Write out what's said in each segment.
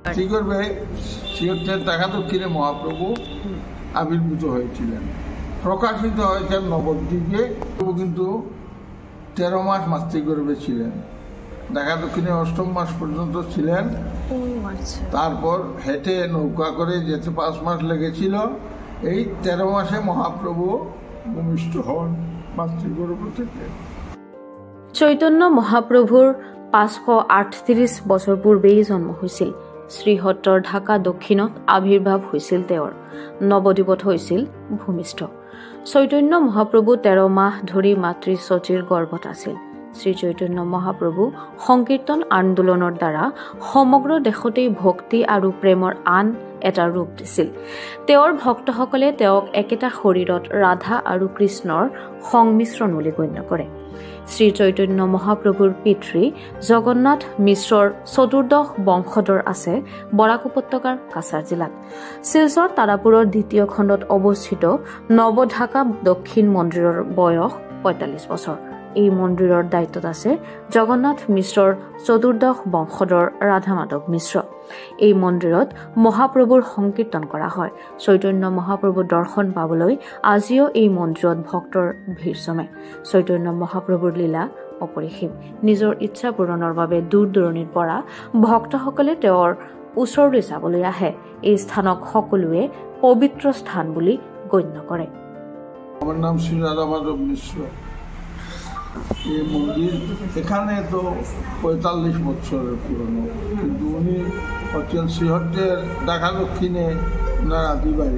কি করবে দেখা দক্ষিণে মহাপ্রভু আবির্ভূত হয়েছিলেন, প্রকাশিত হয়েছেন নবদ্বীপে। কিন্তু 13 মাস মাতৃগর্ভে ছিলেন, দেখা দক্ষিণে 8ম মাস পর্যন্ত ছিলেন। তারপর হেঁটে নৌকা করে যেতে 5 মাস লেগেছিল। এই 13 মাসে মহাপ্রভু ভূমিষ্ঠ হন মাতৃগর্ভ থেকে। চৈতন্য মহাপ্ৰভুৰ 538 বছৰ পূৰ্বেই জন্ম হৈছিল। শ্ৰীহট্টৰ ঢাকা দক্ষিণত আবিৰ্ভাৱ হৈছিল তেওঁৰ। নৱদ্বীপত হৈছিল ভূমিষ্ঠ। চৈতন্য মহাপ্ৰভু 13 মাহ ধৰি মাতৃ সতীৰ গৰ্ভত আছিল। শ্ৰী চৈতন্য মহাপ্ৰভু সংকীৰ্তন আন্দোলনৰ দ্বাৰা সমগ্ৰ দেশতেই ভক্তি আৰু প্ৰেমৰ আন এটা ৰূপ দিছিল। তেওঁৰ ভক্তসকলে তেওঁক একেটা শৰীৰত ৰাধা আৰু কৃষ্ণৰ সংমিশ্ৰণ বুলি গণ্য কৰে। শ্ৰী চৈতন্য মহাপ্ৰভুৰ পিতৃ জগন্নাথ মিশ্ৰৰ 14দশ বংশধৰ আছে বৰাক উপত্যকাৰ কাছাৰ জিলাত। শিলচৰ তাৰাপুৰৰ 2য় খণ্ডত অৱস্থিত নৱঢাকা দক্ষিণ মন্দিৰৰ বয়স 45 বছৰ। এই মন্দিৰৰ দায়িত্বত আছে জগন্নাথ মিশ্ৰৰ 14দশ বংশধৰ ৰাধা মাধৱ মিশ্ৰ। এই মন্দিৰত মহাপ্ৰভুৰ সংকীৰ্তন কৰা হয়। চৈতন্য মহাপ্ৰভুৰ দৰ্শন পাবলৈ আজিও এই মন্দিৰত ভক্তৰ ভিৰ জমে। চৈতন্য মহাপ্ৰভুৰ লীলা অপৰিসীম। নিজৰ ইচ্ছা পূৰণৰ বাবে দূৰ দূৰণিৰ পৰা ভক্তসকলে তেওঁৰ ওচৰলৈ যাবলৈ আহে। এই স্থানক সকলোৱে পবিত্ৰ স্থান বুলি গণ্য কৰে। আমার নাম শ্রী রাধা মাধব মিশ্র। এই মন্দির এখানে তো 45 বছরের পুরনো, কিন্তু উনি হচ্ছেন শ্রীহট্টের ঢাকা দক্ষিণে ওনার আদি বাড়ি।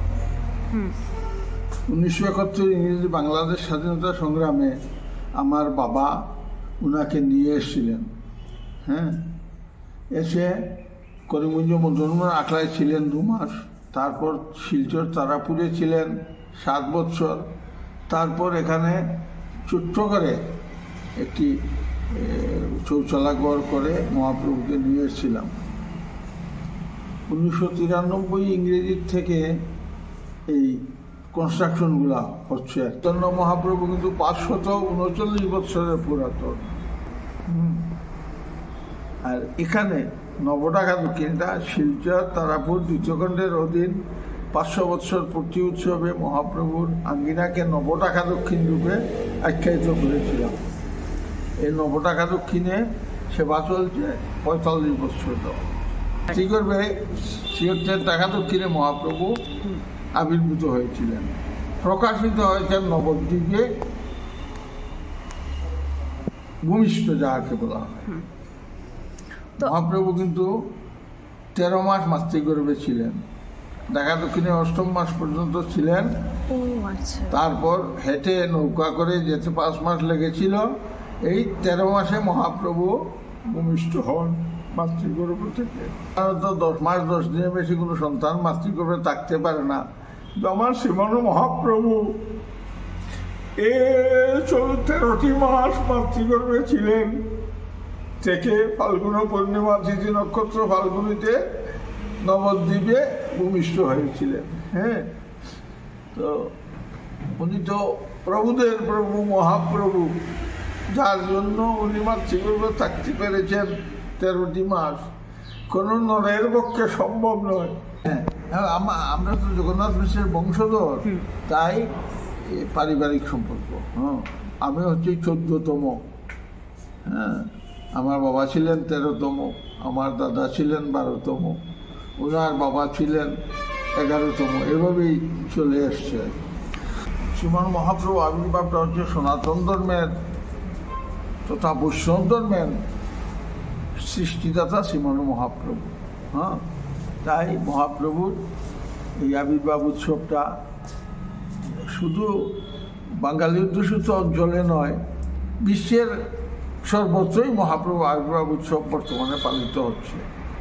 1971 ইংরেজি বাংলাদেশ স্বাধীনতা সংগ্রামে আমার বাবা ওনাকে নিয়ে এসেছিলেন। হ্যাঁ, এসে করিমগঞ্জ মজনুর আখড়ায় ছিলেন 2 মাস। তারপর শিলচর তারাপুরে ছিলেন 7 বছর। তারপর এখানে ছোট্ট করে একটি শৌচালয় করে মহাপ্রভুকে নিয়ে এসেছিলাম। 1993 ইংরেজির থেকে এই কনস্ট্রাকশনগুলা হচ্ছে। চৈতন্য মহাপ্রভু কিন্তু 539 বছরের পুরাতন। আর এখানে নবঢাকা দক্ষিণটা শিলচর তারাপুর 2য় খণ্ডের অধীন 500 বছর পূর্তি উৎসবে মহাপ্রভুর আঙ্গিনাকে নবঢাকা দক্ষিণ রূপে আখ্যায়িত করেছিলাম। এই নবঢাকা দক্ষিণে সেবা চলছে 45 বছর। কি করবে শ্রীহট্টের ঢাকা দক্ষিণে মহাপ্রভু আবির্ভূত হয়েছিলেন, প্রকাশিত হয়েছেন নবদ্বীপে, ভূমিষ্ঠ যাকে বলা হয়। মহাপ্রভু কিন্তু 13 মাস মাতৃগর্ভে ছিলেন, ঢাকা দক্ষিণে 8ম মাস পর্যন্ত ছিলেন। তারপর হেঁটে নৌকা করে যেতে 5 মাস লেগেছিল। এই 13 মাসে মহাপ্রভু ভূমিষ্ঠ হন মাতৃগর্ভ থেকে। সাধারণত 10 মাস 10 দিনের বেশি কোনো সন্তান মাতৃগর্ভে থাকতে পারে না। আমার শ্রীমান মহাপ্রভু 13টি মাস মাতৃগর্ভে ছিলেন থেকে ফাল্গুন পূর্ণিমা তিথি নক্ষত্র ফাল্গুনিতে নবদ্বীপে ভূমিষ্ঠ হয়েছিলেন। হ্যাঁ, তো উনি তো প্রভুদের প্রভু মহাপ্রভু, যার জন্য উনি মাতৃগর্ভে থাকতে পেরেছেন 13টি মাস। কোনো নরের পক্ষে সম্ভব নয়। হ্যাঁ, আমরা তো জগন্নাথ মিশ্রের বংশধর, তাই পারিবারিক সম্পর্ক। হ্যাঁ, আমি হচ্ছি 14তম। হ্যাঁ, আমার বাবা ছিলেন 13তম, আমার দাদা ছিলেন 12তম, ওনার বাবা ছিলেন 11তম। এভাবেই চলে এসছে। শ্রীমান মহাপ্রভু আবির্ভাবটা হচ্ছে সনাতন ধর্মের তথা বৈষ্ণব ধর্মের সৃষ্টিদাতা শ্রীমান মহাপ্রভু। হ্যাঁ, তাই মহাপ্রভুর এই আবির্ভাব উৎসবটা শুধু বাঙালি অধ্যুষিত অঞ্চলে নয়, বিশ্বের সর্বত্রই মহাপ্রভু আবির্ভাব উৎসব বর্তমানে পালিত হচ্ছে।